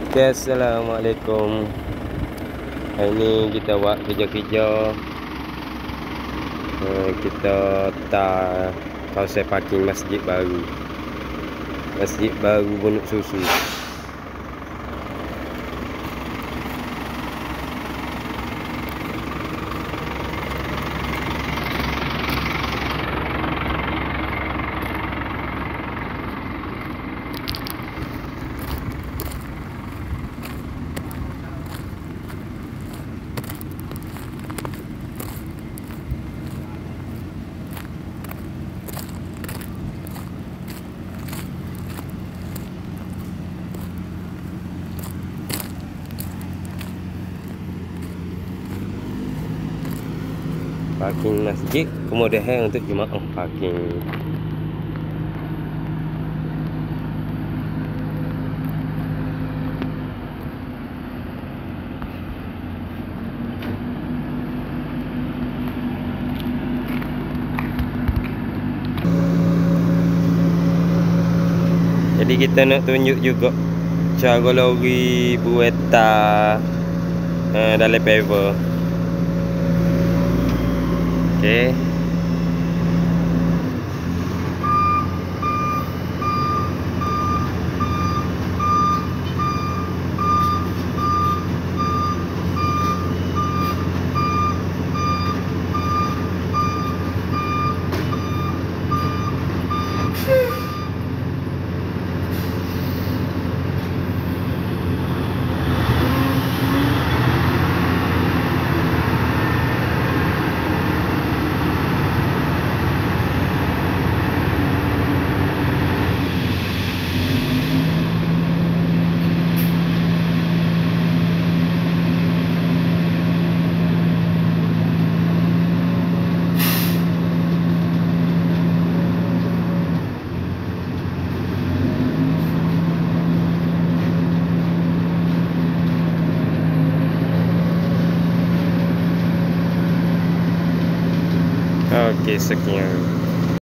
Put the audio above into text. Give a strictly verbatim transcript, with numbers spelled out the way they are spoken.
Okay, Assalamualaikum. Hari ni kita buat kerja-kerja. uh, Kita tak kawasan parking masjid baru. Masjid baru Bunuk Susu. Parking masjid, kemudahan untuk jemaah parking. Jadi kita nak tunjuk juga cara lori bueta uh, dalam paver. Okey. Okey, sekian.